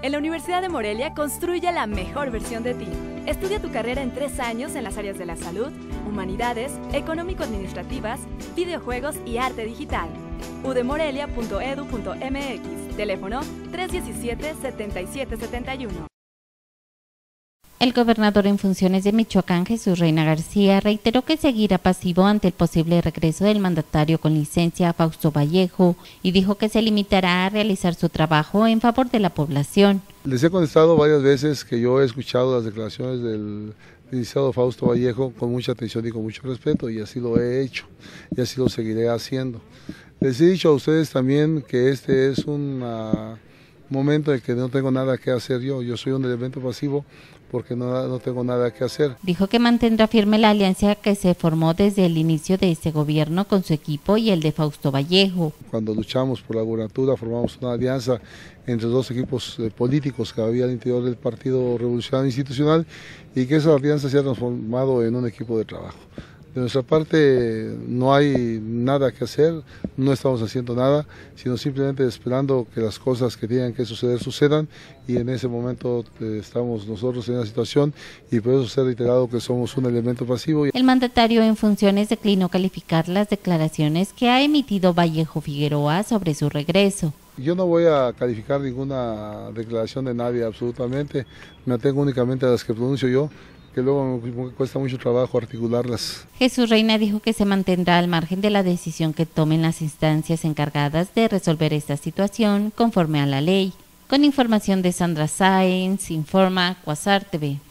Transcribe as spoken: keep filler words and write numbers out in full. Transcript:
En la Universidad de Morelia construye la mejor versión de ti. Estudia tu carrera en tres años en las áreas de la salud, humanidades, económico-administrativas, videojuegos y arte digital. u d morelia punto e d u punto m x, teléfono tres uno siete, siete siete siete uno. El gobernador en funciones de Michoacán, Jesús Reina García, reiteró que seguirá pasivo ante el posible regreso del mandatario con licencia, Fausto Vallejo, y dijo que se limitará a realizar su trabajo en favor de la población. Les he contestado varias veces que yo he escuchado las declaraciones del licenciado Fausto Vallejo con mucha atención y con mucho respeto, y así lo he hecho, y así lo seguiré haciendo. Les he dicho a ustedes también que este es un uh, momento en el que no tengo nada que hacer yo, yo soy un elemento pasivo porque no, no tengo nada que hacer. Dijo que mantendrá firme la alianza que se formó desde el inicio de este gobierno con su equipo y el de Fausto Vallejo. Cuando luchamos por la gubernatura formamos una alianza entre dos equipos eh, políticos que había al interior del Partido Revolucionario Institucional y que esa alianza se ha transformado en un equipo de trabajo. De nuestra parte no hay nada que hacer, no estamos haciendo nada, sino simplemente esperando que las cosas que tengan que suceder sucedan, y en ese momento eh, estamos nosotros en una situación, y por eso se ha reiterado que somos un elemento pasivo. El mandatario en funciones declinó calificar las declaraciones que ha emitido Vallejo Figueroa sobre su regreso. Yo no voy a calificar ninguna declaración de nadie absolutamente, me atengo únicamente a las que pronuncio yo, que luego me cuesta mucho trabajo articularlas. Jesús Reina dijo que se mantendrá al margen de la decisión que tomen las instancias encargadas de resolver esta situación conforme a la ley. Con información de Sandra Sáenz, informa Quasar T V.